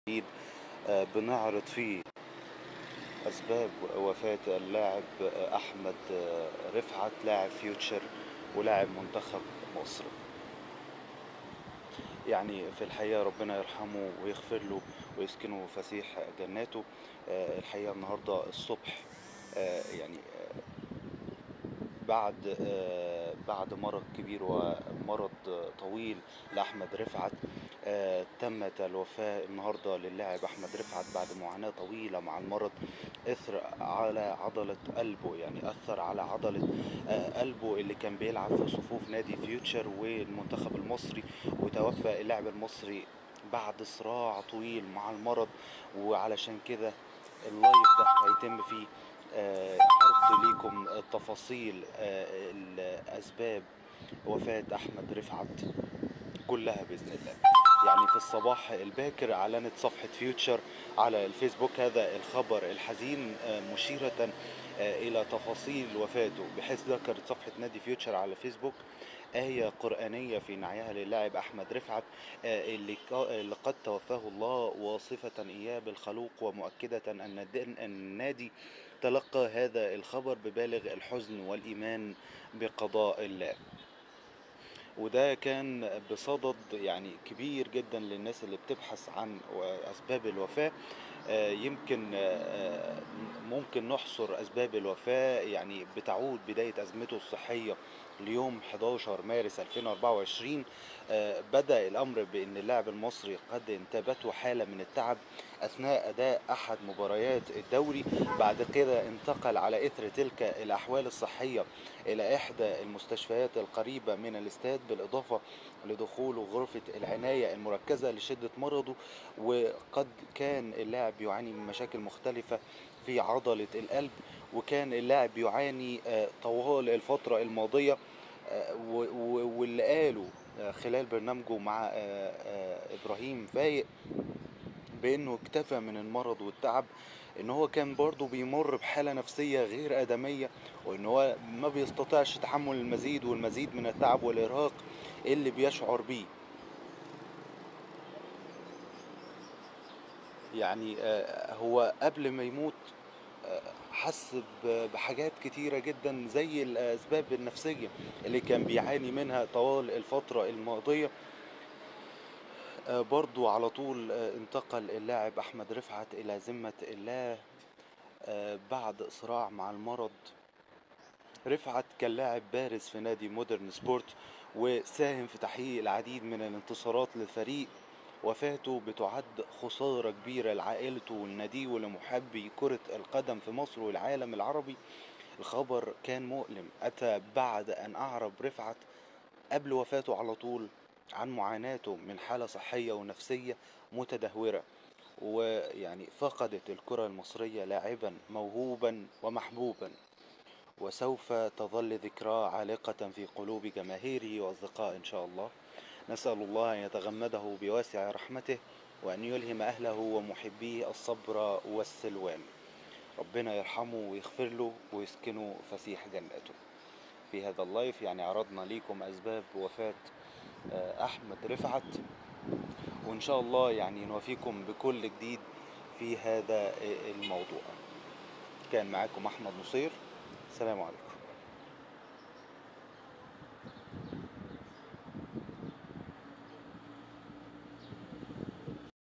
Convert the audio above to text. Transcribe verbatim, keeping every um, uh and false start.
جديد آه، بنعرض فيه أسباب وفاة اللاعب آه، أحمد آه، رفعت، لاعب فيوتشر ولاعب منتخب مصر. يعني في الحقيقة ربنا يرحمه ويغفر له ويسكنه فسيح جناته. آه، الحقيقة النهاردة الصبح آه، يعني بعد آه، بعد مرض كبير ومرض طويل لأحمد رفعت، آه، تمت الوفاة النهاردة للاعب أحمد رفعت بعد معاناة طويلة مع المرض. أثر على عضلة قلبه، يعني أثر على عضلة آه، قلبه اللي كان بيلعب في صفوف نادي فيوتشر والمنتخب المصري. وتوفى اللاعب المصري بعد صراع طويل مع المرض. وعلشان كده اللايف ده هيتم فيه آه، عرض ليكم تفاصيل آه، الأسباب وفاة أحمد رفعت كلها بإذن الله. يعني في الصباح الباكر أعلنت صفحة فيوتشر على الفيسبوك هذا الخبر الحزين، آه، مشيرة آه، إلى تفاصيل وفاته، بحيث ذكرت صفحة نادي فيوتشر على فيسبوك آية قرآنية في نعيها للاعب أحمد رفعت، آه، اللي اللي قد توفاه الله، واصفة إياه بالخلوق، ومؤكدة أن الد- أن النادي تلقى هذا الخبر ببالغ الحزن والإيمان بقضاء الله. وده كان بصدد يعني كبير جدا للناس اللي بتبحث عن أسباب الوفاة. آه، يمكن آه، ممكن نحصر أسباب الوفاة، يعني بتعود بداية أزمته الصحية ليوم حداشر مارس ألفين وأربعة وعشرين. آه، بدأ الأمر بأن اللاعب المصري قد انتابته حالة من التعب أثناء أداء أحد مباريات الدوري. بعد كده انتقل على إثر تلك الأحوال الصحية إلى إحدى المستشفيات القريبة من الاستاد، بالإضافة لدخوله غرفة العناية المركزة لشدة مرضه. وقد كان اللاعب بيعاني من مشاكل مختلفة في عضلة القلب، وكان اللاعب بيعاني آه، طوال الفترة الماضية. آه، و- و- واللي قاله آه، خلال برنامجه مع آه، آه، إبراهيم فايق بانه اكتفى من المرض والتعب، ان هو كان برضه بيمر بحالة نفسية غير آدمية، وان هو ما بيستطيعش تحمل المزيد والمزيد من التعب والإرهاق اللي بيشعر بيه. يعني آه، هو قبل ما يموت آه، حس ب- بحاجات كتيرة جدا زي الأسباب النفسية اللي كان بيعاني منها طوال الفترة الماضية. آه، برضو على طول آه، انتقل اللاعب أحمد رفعت إلى ذمة الله آه، بعد صراع مع المرض. رفعت كان لاعب بارز في نادي مودرن سبورت، وساهم في تحقيق العديد من الانتصارات للفريق. وفاته بتعد خسارة كبيرة لعائلته والنادي ولمحبي كرة القدم في مصر والعالم العربي. الخبر كان مؤلم، أتى بعد أن أعرب رفعت قبل وفاته على طول عن معاناته من حالة صحية ونفسية متدهورة. ويعني فقدت الكرة المصرية لاعبا موهوبا ومحبوبا، وسوف تظل ذكراه عالقة في قلوب جماهيره وأصدقائه إن شاء الله. نسأل الله أن يتغمده بواسع رحمته، وأن يلهم أهله ومحبيه الصبر والسلوان. ربنا يرحمه ويغفر له ويسكنه فسيح جناته. في هذا اللايف يعني عرضنا ليكم أسباب وفاة آه، أحمد رفعت، وإن شاء الله يعني نوافيكم بكل جديد في هذا الموضوع. كان معاكم أحمد نصير، السلام عليكم.